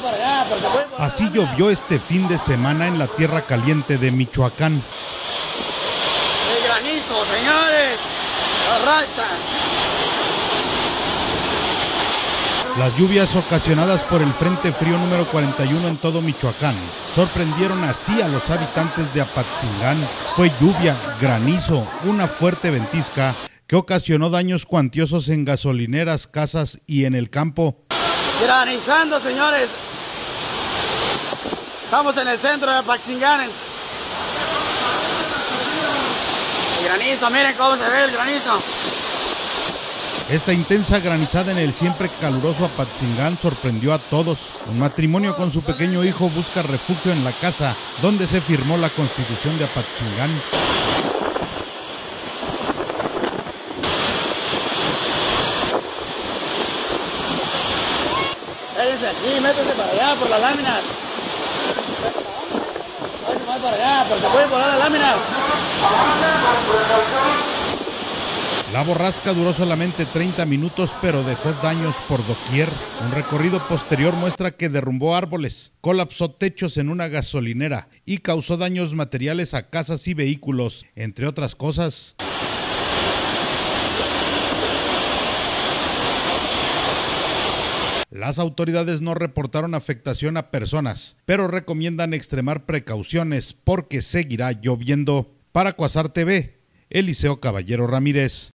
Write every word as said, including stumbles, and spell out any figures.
Así llovió este fin de semana en la tierra caliente de Michoacán. El granizo, señores, arrasa. Las lluvias ocasionadas por el Frente Frío número cuarenta y uno en todo Michoacán sorprendieron así a los habitantes de Apatzingán. Fue lluvia, granizo, una fuerte ventisca que ocasionó daños cuantiosos en gasolineras, casas y en el campo. Granizando, señores. Estamos en el centro de Apatzingán. El granizo, miren cómo se ve el granizo. Esta intensa granizada en el siempre caluroso Apatzingán sorprendió a todos. Un matrimonio con su pequeño hijo busca refugio en la casa donde se firmó la Constitución de Apatzingán. Váyanse aquí, métese para allá por las láminas. Váyanse más para allá, porque pueden volar las láminas. La borrasca duró solamente treinta minutos, pero dejó daños por doquier. Un recorrido posterior muestra que derrumbó árboles, colapsó techos en una gasolinera y causó daños materiales a casas y vehículos, entre otras cosas. Las autoridades no reportaron afectación a personas, pero recomiendan extremar precauciones porque seguirá lloviendo. Para Cuasar T V, Eliseo Caballero Ramírez.